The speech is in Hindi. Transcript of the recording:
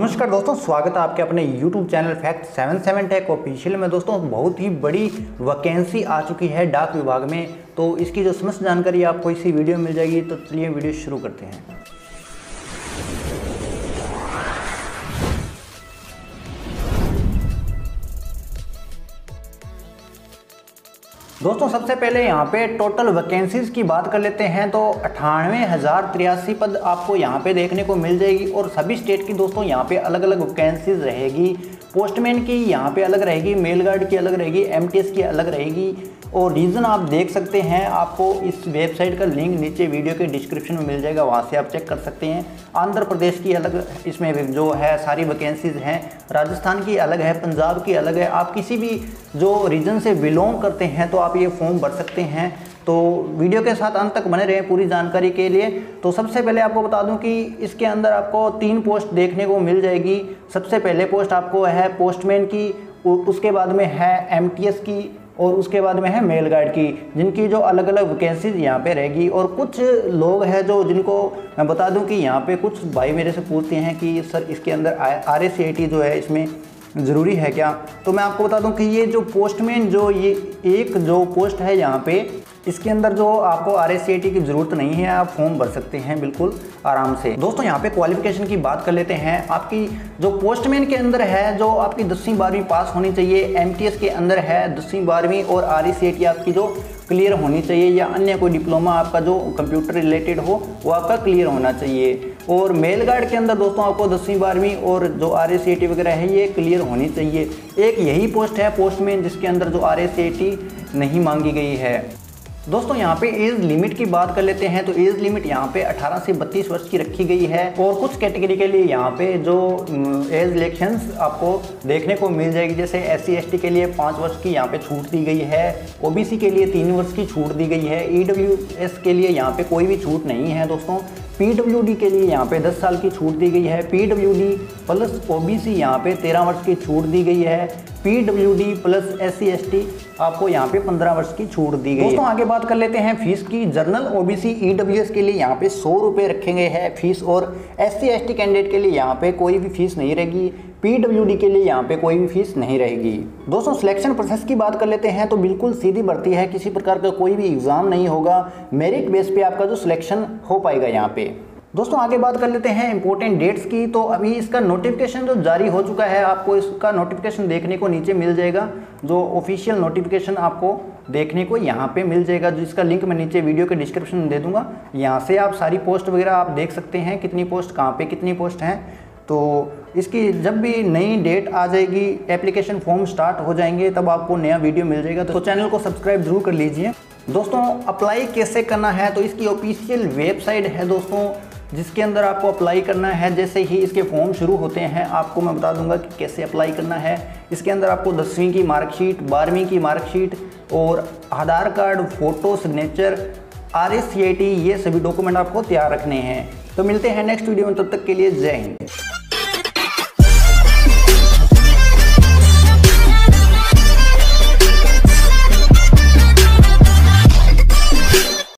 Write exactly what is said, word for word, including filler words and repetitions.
नमस्कार दोस्तों, स्वागत है आपके अपने YouTube channel fact seven seven tech official में। दोस्तों बहुत ही बड़ी वैकेंसी आ चुकी है डाक विभाग में, तो इसकी जो समस्त जानकारी आपको इसी वीडियो में मिल जाएगी। तो चलिए वीडियो शुरू करते हैं। दोस्तों सबसे पहले यहाँ पे टोटल वैकेंसीज की बात कर लेते हैं। तो अठानवे हज़ार तिरासी पद आपको यहाँ पे देखने को मिल जाएगी और सभी स्टेट की दोस्तों यहाँ पे अलग अलग वैकेंसीज रहेगी। पोस्टमैन की यहाँ पे अलग रहेगी, मेल गार्ड की अलग रहेगी, एमटीएस की अलग रहेगी। और रीज़न आप देख सकते हैं, आपको इस वेबसाइट का लिंक नीचे वीडियो के डिस्क्रिप्शन में मिल जाएगा, वहाँ से आप चेक कर सकते हैं। आंध्र प्रदेश की अलग इसमें जो है सारी वैकेंसीज हैं, राजस्थान की अलग है, पंजाब की अलग है। आप किसी भी जो रीजन से बिलोंग करते हैं तो आप ये फॉर्म भर सकते हैं। तो वीडियो के साथ अंत तक बने रहें पूरी जानकारी के लिए। तो सबसे पहले आपको बता दूं कि इसके अंदर आपको तीन पोस्ट देखने को मिल जाएगी। सबसे पहले पोस्ट आपको है पोस्टमैन की, उसके बाद में है एमटीएस की और उसके बाद में है मेल गार्ड की, जिनकी जो अलग अलग वैकेंसीज यहाँ पे रहेगी। और कुछ लोग हैं जो जिनको मैं बता दूं कि यहाँ पे कुछ भाई मेरे से पूछते हैं कि सर इसके अंदर R S C I T जो है इसमें ज़रूरी है क्या। तो मैं आपको बता दूं कि ये जो पोस्टमैन जो ये एक जो पोस्ट है यहाँ पे, इसके अंदर जो आपको R S C I T की ज़रूरत नहीं है, आप फॉर्म भर सकते हैं बिल्कुल आराम से। दोस्तों यहाँ पे क्वालिफिकेशन की बात कर लेते हैं। आपकी जो पोस्टमैन के अंदर है, जो आपकी दसवीं बारहवीं पास होनी चाहिए। एमटीएस के अंदर है दसवीं बारहवीं और R S C I T आपकी जो क्लियर होनी चाहिए, या अन्य कोई डिप्लोमा आपका जो कंप्यूटर रिलेटेड हो वो आपका क्लियर होना चाहिए। और मेल गार्ड के अंदर दोस्तों आपको दसवीं बारहवीं और जो R S C I T वगैरह है ये क्लियर होनी चाहिए। एक यही पोस्ट है पोस्टमैन जिसके अंदर जो R S C I T नहीं मांगी गई है। दोस्तों यहाँ पे एज लिमिट की बात कर लेते हैं। तो एज लिमिट यहाँ पे अठारह से बत्तीस वर्ष की रखी गई है। और कुछ कैटेगरी के लिए यहाँ पे जो एज रिलेक्शंस आपको देखने को मिल जाएगी, जैसे एस सी एस टी के लिए पाँच वर्ष की यहाँ पे छूट दी गई है, ओबीसी के लिए तीन वर्ष की छूट दी गई है, ई डब्ल्यू एस के लिए यहाँ पे कोई भी छूट नहीं है दोस्तों। पीडब्ल्यूडी के लिए यहाँ पे दस साल की छूट दी गई है। पीडब्ल्यूडी प्लस ओबीसी यहाँ पे तेरह वर्ष की छूट दी गई है। पीडब्ल्यूडी प्लस एससी एसटी आपको यहाँ पे पंद्रह वर्ष की छूट दी गई है। दोस्तों आगे बात कर लेते हैं फीस की। जनरल ओबीसी ईडब्ल्यूएस के लिए यहाँ पे सौ रुपये रखे गए हैं फीस, और एससी एसटी कैंडिडेट के लिए यहाँ पे कोई भी फीस नहीं रहेगी। पीडब्ल्यूडी के लिए यहाँ पे कोई भी फीस नहीं रहेगी। दोस्तों सिलेक्शन प्रोसेस की बात कर लेते हैं। तो बिल्कुल सीधी भर्ती है, किसी प्रकार का कोई भी एग्जाम नहीं होगा, मेरिट बेस पे आपका जो सिलेक्शन हो पाएगा यहाँ पे। दोस्तों आगे बात कर लेते हैं इंपॉर्टेंट डेट्स की। तो अभी इसका नोटिफिकेशन जो जारी हो चुका है, आपको इसका नोटिफिकेशन देखने को नीचे मिल जाएगा। जो ऑफिशियल नोटिफिकेशन आपको देखने को यहाँ पे मिल जाएगा, जिसका लिंक मैं नीचे वीडियो के डिस्क्रिप्शन में दे दूंगा। यहाँ से आप सारी पोस्ट वगैरह आप देख सकते हैं, कितनी पोस्ट कहाँ पे कितनी पोस्ट हैं। तो इसकी जब भी नई डेट आ जाएगी, एप्लीकेशन फॉर्म स्टार्ट हो जाएंगे, तब आपको नया वीडियो मिल जाएगा। तो चैनल को सब्सक्राइब जरूर कर लीजिए। दोस्तों अप्लाई कैसे करना है, तो इसकी ऑफिशियल वेबसाइट है दोस्तों, जिसके अंदर आपको अप्लाई करना है। जैसे ही इसके फॉर्म शुरू होते हैं आपको मैं बता दूंगा कि कैसे अप्लाई करना है। इसके अंदर आपको दसवीं की मार्कशीट, बारहवीं की मार्कशीट और Aadhaar card, photo, signature, R S C I T, ये सभी डॉक्यूमेंट आपको तैयार रखने हैं। तो मिलते हैं नेक्स्ट वीडियो में, तब तक के लिए जय हिंद।